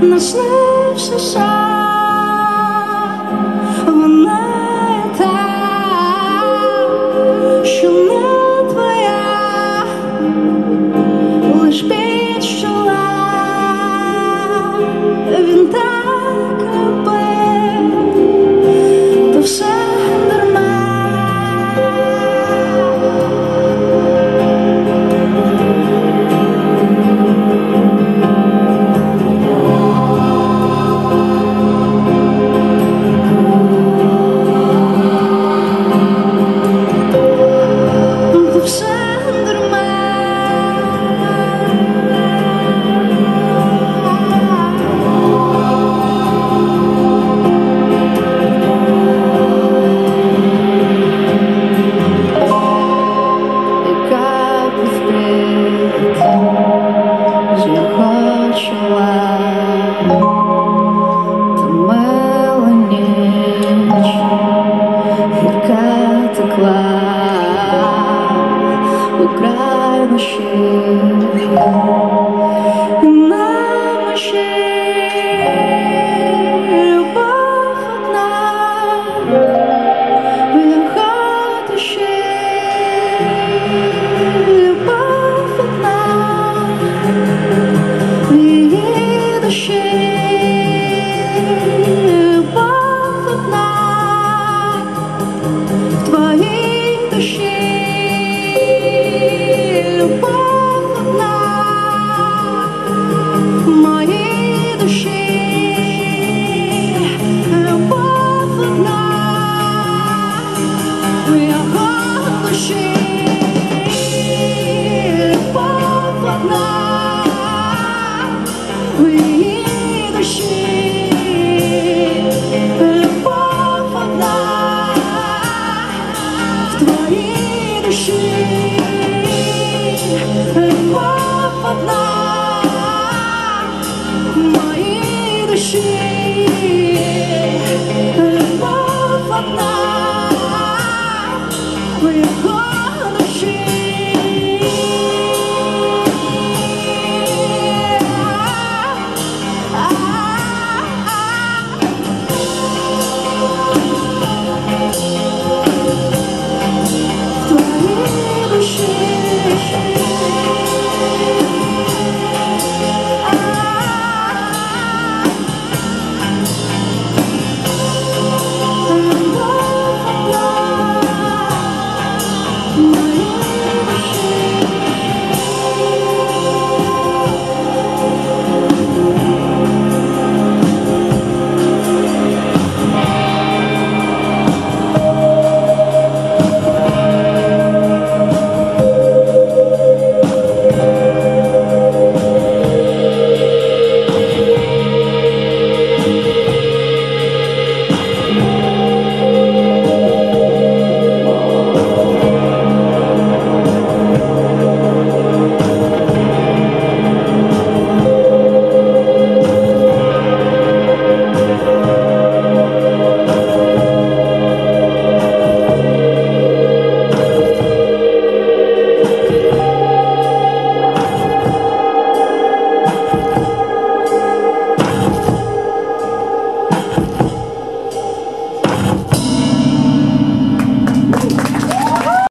наснився сон, вона є та, що не твоя, лиш підчула. Він так любив, то все дарма. Украй душі, на душі любов одна, в його душі любов одна, в її душі любов одна, в твоїй душі любов одна, в моїй душі любов одна, в його душі любов одна, в її душі любов одна, в твоїй душі любов одна, в моїй душі любов одна.